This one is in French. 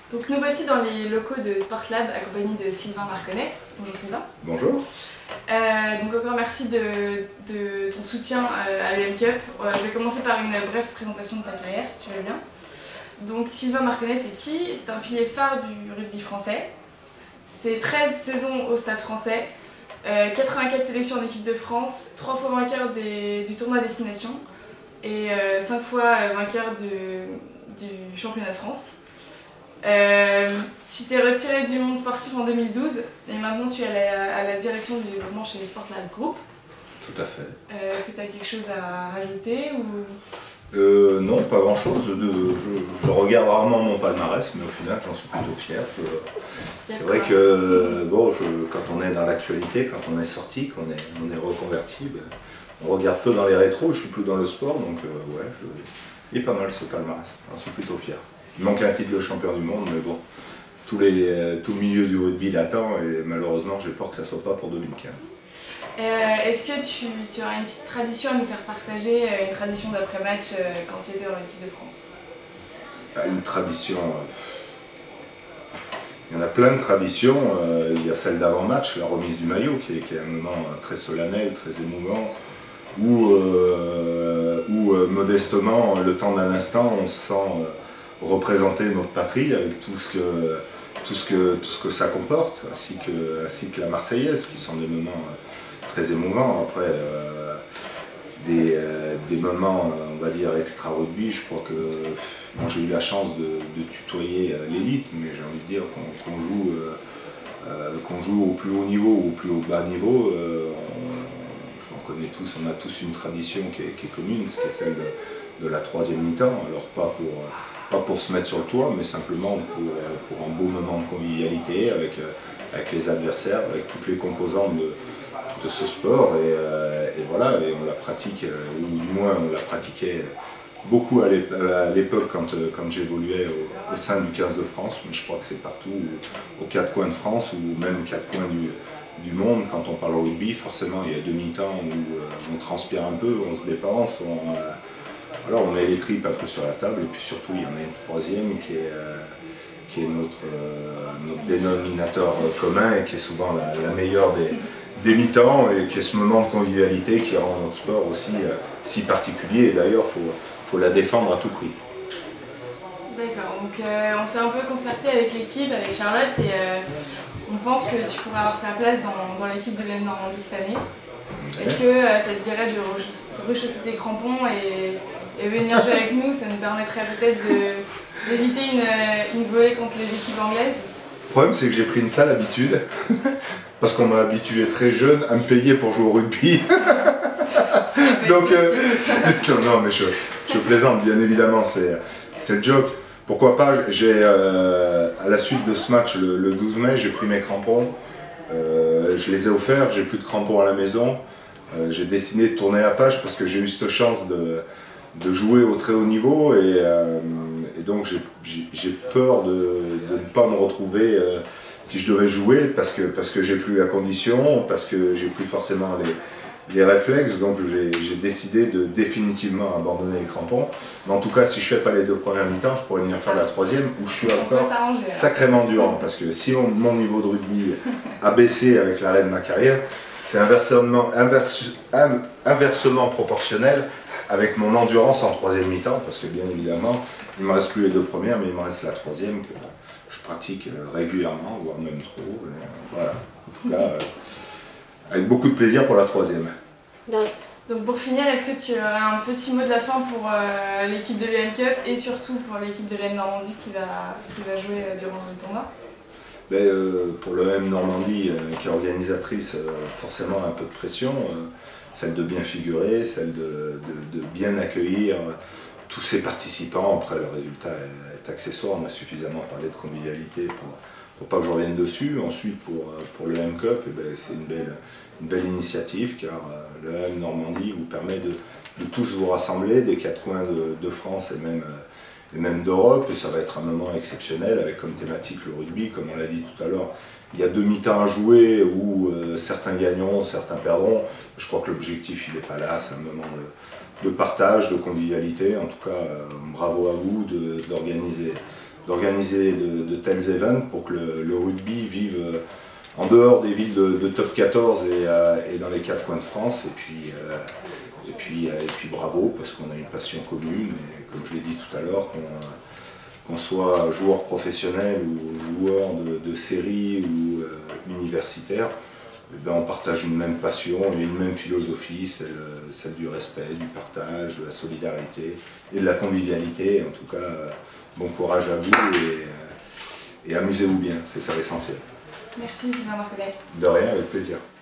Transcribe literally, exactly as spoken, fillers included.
Donc nous voici dans les locaux de Sportlab accompagnés de Sylvain Marconnet. Bonjour Sylvain. Bonjour. Euh, donc encore merci de, de ton soutien à l'U M Cup. Euh, je vais commencer par une brève présentation de ta carrière si tu veux bien. Donc Sylvain Marconnet c'est qui? C'est un pilier phare du rugby français. C'est treize saisons au Stade français, euh, quatre-vingt-quatre sélections en équipe de France, trois fois vainqueur des, du tournoi Destination et euh, cinq fois vainqueur de, du championnat de France. Euh, tu t'es retiré du monde sportif en deux mille douze et maintenant tu es à la, à la direction du développement chez Sportlab Group. Tout à fait. Euh, Est-ce que tu as quelque chose à rajouter ou... euh, Non, pas grand chose. Je, je regarde rarement mon palmarès, mais au final j'en suis plutôt fier. C'est vrai que bon, je, quand on est dans l'actualité, quand on est sorti, qu'on est, on est reconverti, ben, on regarde peu dans les rétros, je suis plus dans le sport, donc euh, ouais, je, il est pas mal ce palmarès, j'en suis plutôt fier. Il manque un titre de champion du monde, mais bon, tous les, euh, tout le milieu du rugby l'attend et malheureusement j'ai peur que ça ne soit pas pour deux mille quinze. Euh, Est-ce que tu, tu auras une petite tradition à nous faire partager, une tradition d'après-match euh, quand tu étais dans l'équipe de France? Une tradition, euh, il y en a plein de traditions, euh, il y a celle d'avant-match, la remise du maillot qui est, qui est un moment très solennel, très émouvant, où, euh, où euh, modestement, le temps d'un instant, on se sent euh, représenter notre patrie avec tout ce que, tout ce que, tout ce que ça comporte, ainsi que, ainsi que la Marseillaise, qui sont des moments très émouvants. Après, euh, des, euh, des moments, on va dire, extra-rugby, je crois que bon, j'ai eu la chance de, de tutoyer l'élite, mais j'ai envie de dire qu'on qu'on joue, euh, qu'on joue au plus haut niveau ou au plus haut bas niveau. Euh, on, on connaît tous, on a tous une tradition qui est, qui est commune, qui est celle de, de la troisième mi-temps, alors pas pour... Pas pour se mettre sur le toit, mais simplement pour, pour un beau moment de convivialité avec, avec les adversaires, avec toutes les composantes de, de ce sport. Et, et voilà, et on la pratique, ou du moins on la pratiquait beaucoup à l'époque quand, quand j'évoluais au, au sein du quinze de France, mais je crois que c'est partout, aux quatre coins de France ou même aux quatre coins du, du monde. Quand on parle rugby, forcément il y a deux mi-temps où on transpire un peu, on se dépense, on, alors on met les tripes un peu sur la table et puis surtout il y en a une troisième qui est, euh, qui est notre, euh, notre dénominateur commun et qui est souvent la, la meilleure des, des mi-temps et qui est ce moment de convivialité qui rend notre sport aussi euh, si particulier et d'ailleurs il faut, faut la défendre à tout prix. D'accord, donc euh, on s'est un peu concerté avec l'équipe, avec Charlotte et euh, on pense que tu pourras avoir ta place dans, dans l'équipe de l'U M Normandie cette année. Est-ce que euh, ça te dirait de rechausser tes crampons et et venir jouer avec nous? Ça nous permettrait peut-être d'éviter une, une volée contre les équipes anglaises. Le problème c'est que j'ai pris une sale habitude, parce qu'on m'a habitué très jeune à me payer pour jouer au rugby. Donc, euh, non, non mais je, je plaisante bien évidemment, c'est le joke. Pourquoi pas, j'ai euh, à la suite de ce match, le, le douze mai, j'ai pris mes crampons, euh, je les ai offerts, j'ai plus de crampons à la maison. Euh, j'ai décidé de tourner la page parce que j'ai eu cette chance de de jouer au très haut niveau et, euh, et donc j'ai peur de, de ne pas me retrouver euh, si je devais jouer parce que, parce que j'ai plus la condition, parce que j'ai plus forcément les, les réflexes, donc j'ai décidé de définitivement abandonner les crampons. Mais en tout cas, si je ne fais pas les deux premières mi-temps, je pourrais venir faire la troisième où je suis encore sacrément durant parce que si on, mon niveau de rugby a baissé avec l'arrêt de ma carrière, c'est inversement, inverse, inversement proportionnel avec mon endurance en troisième mi-temps, parce que bien évidemment, il ne me reste plus les deux premières, mais il me reste la troisième que je pratique régulièrement, voire même trop. Voilà, en tout cas, euh, avec beaucoup de plaisir pour la troisième. Donc pour finir, est-ce que tu aurais un petit mot de la fin pour euh, l'équipe de l'U M Cup et surtout pour l'équipe de l'U M Normandie qui va, qui va jouer euh, durant le tournoi? Ben, euh, pour l'U M Normandie, euh, qui est organisatrice, euh, forcément un peu de pression. Euh, celle de bien figurer, celle de, de, de bien accueillir tous ces participants. Après, le résultat est, est accessoire, on a suffisamment parlé de convivialité pour, pour pas que je revienne dessus. Ensuite, pour, pour le M Cup, eh ben, c'est une belle, une belle initiative, car le M Normandie vous permet de, de tous vous rassembler des quatre coins de, de France et même, et même d'Europe, et ça va être un moment exceptionnel, avec comme thématique le rugby, comme on l'a dit tout à l'heure. Il y a deux mi-temps à jouer où euh, certains gagneront, certains perdront. Je crois que l'objectif il n'est pas là, c'est un moment de, de partage, de convivialité. En tout cas, euh, bravo à vous d'organiser d'organiser de, de tels événements pour que le, le rugby vive euh, en dehors des villes de, de top quatorze et, euh, et dans les quatre coins de France. Et puis, euh, et puis, euh, et puis bravo, parce qu'on a une passion commune, et comme je l'ai dit tout à l'heure, qu'on qu'on soit joueur professionnel ou joueur de, de série ou euh, universitaire, eh bien, on partage une même passion et une même philosophie, celle, celle du respect, du partage, de la solidarité et de la convivialité. En tout cas, euh, bon courage à vous et, euh, et amusez-vous bien, c'est ça l'essentiel. Merci Sylvain Marconnet. De rien, avec plaisir.